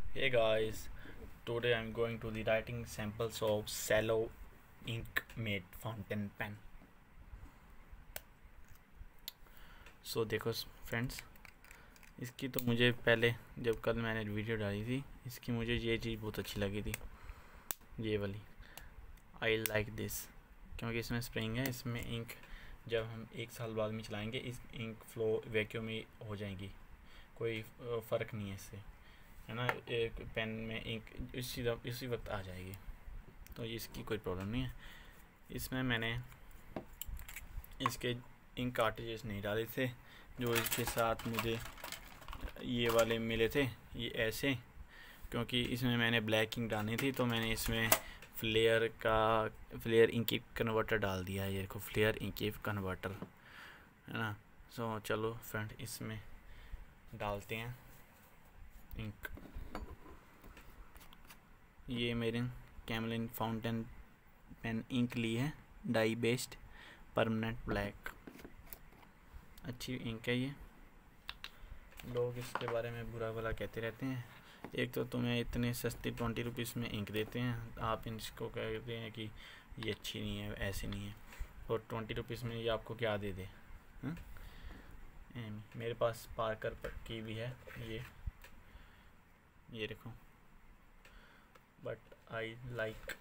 Hey guys, today I'm going to the writing samples of Cello ink made fountain pen. So देखो friends, इसकी तो मुझे पहले जब कल मैंने वीडियो डाली थी इसकी मुझे ये चीज़ बहुत अच्छी लगी थी, ये वाली आई लाइक दिस, क्योंकि इसमें स्प्रिंग है। इसमें इंक जब हम 1 साल बाद में चलाएंगे इस इंक फ्लो वैक्यूम में हो जाएगी, कोई फ़र्क नहीं है इससे, है ना। एक पेन में इंक इसी वक्त आ जाएगी, तो इसकी कोई प्रॉब्लम नहीं है। इसमें मैंने इसके इंक कार्ट्रिजेस नहीं डाले थे, जो इसके साथ मुझे ये वाले मिले थे, ये ऐसे, क्योंकि इसमें मैंने ब्लैक इंक डालनी थी तो मैंने इसमें फ्लेयर इंक कन्वर्टर डाल दिया है। ये देखो फ्लेयर इंक कन्वर्टर, है ना। सो चलो फ्रेंड, इसमें डालते हैं इंक। ये मेरे कैमलिन फाउंटेन पेन इंक ली है, डाई बेस्ड परमानेंट ब्लैक, अच्छी इंक है ये। लोग इसके बारे में बुरा भला कहते रहते हैं। एक तो तुम्हें इतने सस्ती 20 रुपीज़ में इंक देते हैं, आप इसको कहते हैं कि ये अच्छी नहीं है, ऐसी नहीं है, और 20 रुपीज़ में ये आपको क्या दे दे। मेरे पास पार्कर की भी है ये देखो, but I like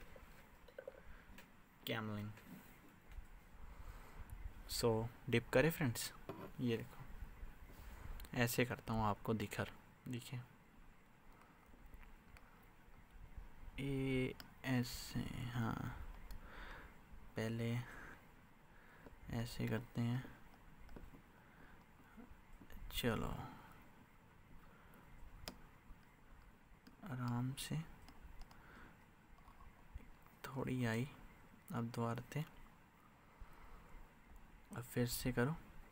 Camlin. So dip करे फ्रेंड्स, ये देखो ऐसे करता हूँ, आपको दिखे ऐसे, हाँ पहले ऐसे करते हैं। चलो आराम से, थोड़ी आई, अब दोबारा थे, अब फिर से करो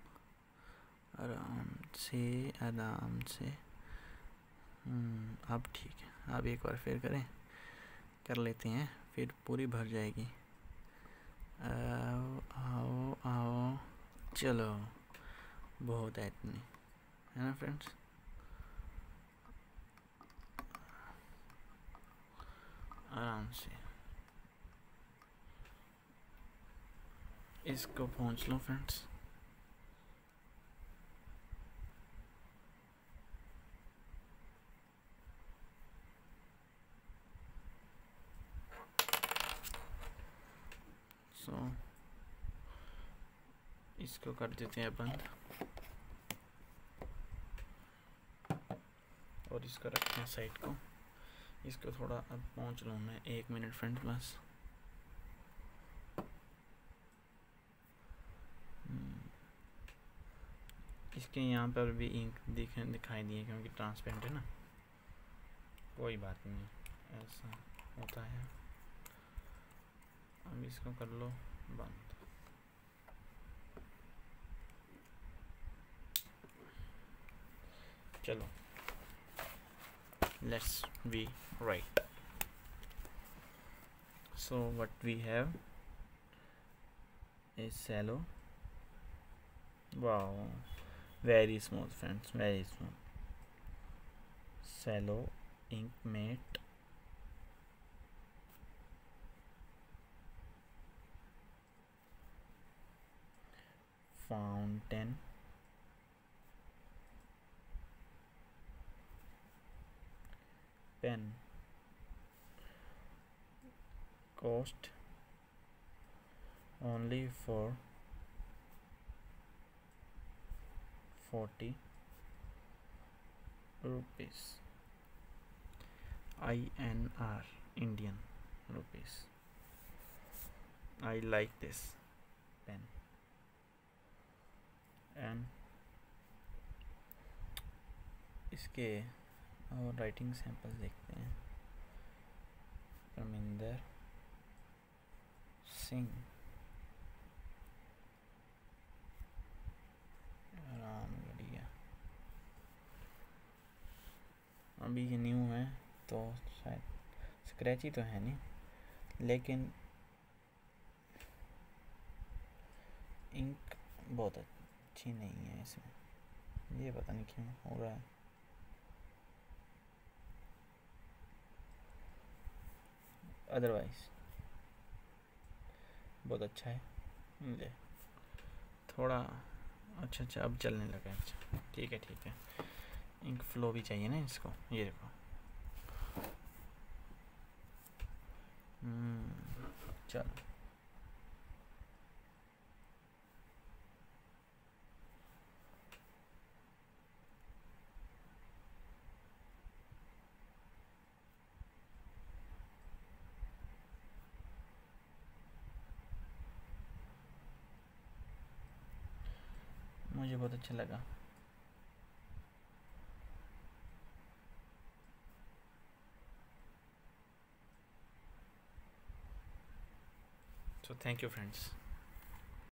आराम से। अब ठीक है, अब एक बार फिर कर लेते हैं, फिर पूरी भर जाएगी। आओ चलो, बहुत है इतनी, है ना फ्रेंड्स। आराम से इसको पहुँच लो फ्रेंड्स। सो इसको कर देते हैं बंद, और इसको रखते हैं साइड को। इसको थोड़ा अब पहुँच लूँ मैं, 1 मिनट फ्रेंड्स बस। इसके यहाँ पर भी इंक दिखाई दिए, क्योंकि ट्रांसपेरेंट है ना, कोई बात नहीं, ऐसा होता है। अब इसको कर लो बंद। चलो let's be right. So what we have is Cello. Wow, very smooth friends, very smooth. Cello ink mate fountain pen, cost only for 40 rupees, INR, Indian rupees. I like this pen, and इसके और writing samples देखते हैं। परमिंदर सिंह, रामगढ़िया। अभी ये new है तो शायद scratchy तो है नहीं, लेकिन इंक बहुत अच्छी नहीं है इसमें, ये पता नहीं क्यों हो रहा है। अदरवाइज बहुत अच्छा है। ले थोड़ा अच्छा अब चलने लगा है। अच्छा ठीक है। इंक फ्लो भी चाहिए ना इसको, ये देखो। चलो मुझे बहुत अच्छा लगा। So thank you friends.